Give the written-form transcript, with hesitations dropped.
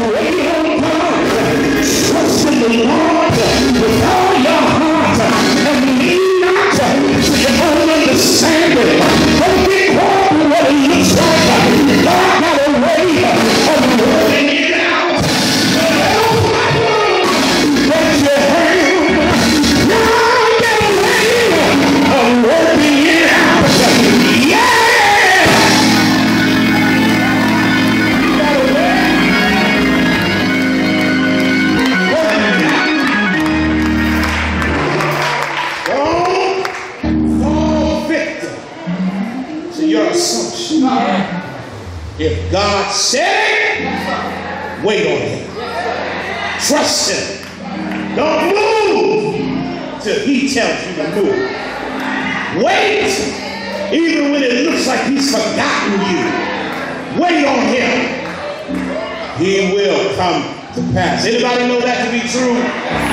Wait on God. Trust in the Lord with all your heart and lean not to your own understanding. Don't get caught in what it looks like. God got a way of working it out. Raise your hand. God got a way of working it out. Yeah! If God said it, wait on him. Trust him. Don't move till he tells you to move. Wait, even when it looks like he's forgotten you. Wait on him. He will come to pass. Anybody know that to be true?